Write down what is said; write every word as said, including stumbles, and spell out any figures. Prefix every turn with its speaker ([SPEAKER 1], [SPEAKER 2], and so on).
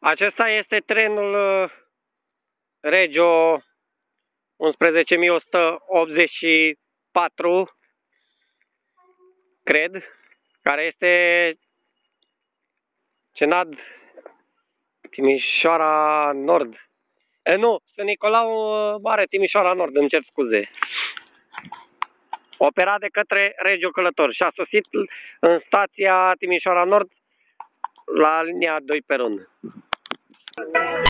[SPEAKER 1] Acesta este trenul Regio unsprezece mii o sută optzeci și patru, cred, care este Cenad, Timișoara Nord. E, nu, Sânnicolau, Mare, Timișoara Nord, îmi cer scuze. Operat de către Regio Călători și a sosit în stația Timișoara Nord la linia doi pe rând.